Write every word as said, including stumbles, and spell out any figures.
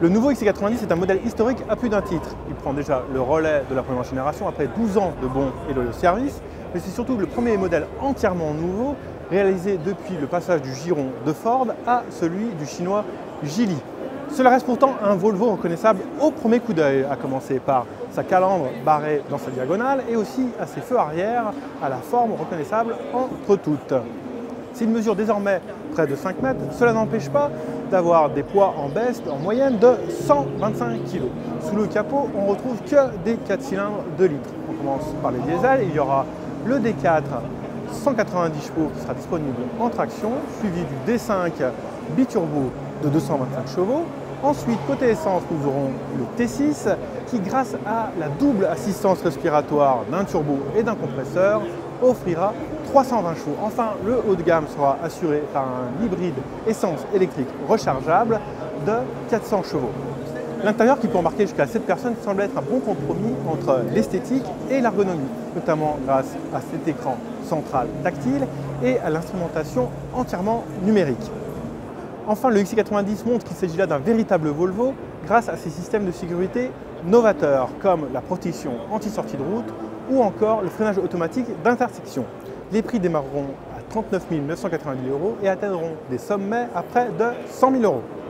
Le nouveau X C quatre-vingt-dix est un modèle historique à plus d'un titre. Il prend déjà le relais de la première génération après douze ans de bons et loyaux services, mais c'est surtout le premier modèle entièrement nouveau réalisé depuis le passage du giron de Ford à celui du chinois Geely. Cela reste pourtant un Volvo reconnaissable au premier coup d'œil, à commencer par sa calandre barrée dans sa diagonale et aussi à ses feux arrière à la forme reconnaissable entre toutes. S'il mesure désormais près de cinq mètres, cela n'empêche pas d'avoir des poids en baisse en moyenne de cent vingt-cinq kilos. Sous le capot, on ne retrouve que des quatre cylindres deux litres. On commence par les diesels, il y aura le D quatre cent quatre-vingt-dix chevaux qui sera disponible en traction, suivi du D cinq biturbo de deux cent vingt-cinq chevaux. Ensuite, côté essence, nous aurons le T six qui, grâce à la double assistance respiratoire d'un turbo et d'un compresseur, offrira trois cent vingt chevaux. Enfin, le haut de gamme sera assuré par un hybride essence électrique rechargeable de quatre cents chevaux. L'intérieur, qui peut embarquer jusqu'à sept personnes, semble être un bon compromis entre l'esthétique et l'ergonomie, notamment grâce à cet écran central tactile et à l'instrumentation entièrement numérique. Enfin, le X C quatre-vingt-dix montre qu'il s'agit là d'un véritable Volvo grâce à ses systèmes de sécurité novateurs comme la protection anti-sortie de route ou encore le freinage automatique d'intersection. Les prix démarreront à trente-neuf mille neuf cent quatre-vingt-dix euros et atteindront des sommets à près de cent mille euros.